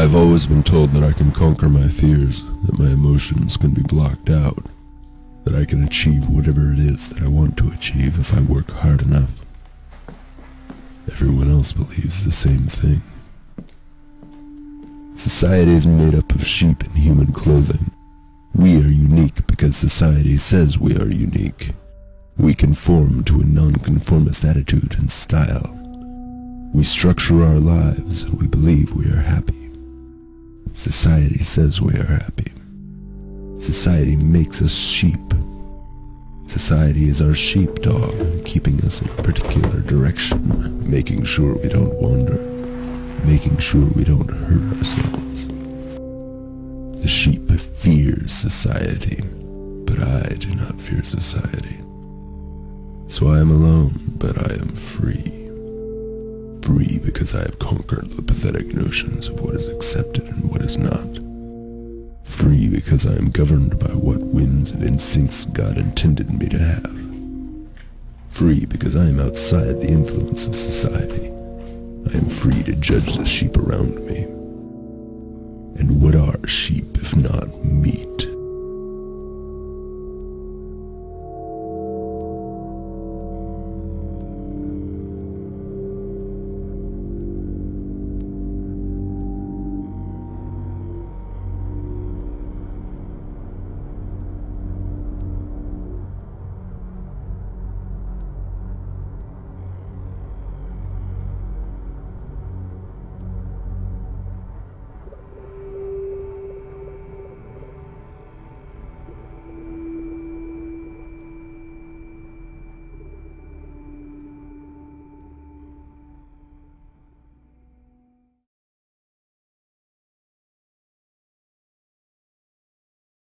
I've always been told that I can conquer my fears, that my emotions can be blocked out, that I can achieve whatever it is that I want to achieve if I work hard enough. Everyone else believes the same thing. Society is made up of sheep in human clothing. We are unique because society says we are unique. We conform to a nonconformist attitude and style. We structure our lives and we believe we are happy. Society says we are happy. Society makes us sheep. Society is our sheepdog, keeping us in a particular direction, making sure we don't wander, making sure we don't hurt ourselves. The sheep fears society, but I do not fear society. So I am alone, but I am free. Free because I have conquered the pathetic notions of what is accepted and what is not. Free because I am governed by what whims and instincts God intended me to have. Free because I am outside the influence of society. I am free to judge the sheep around me. And what are sheep if not meat?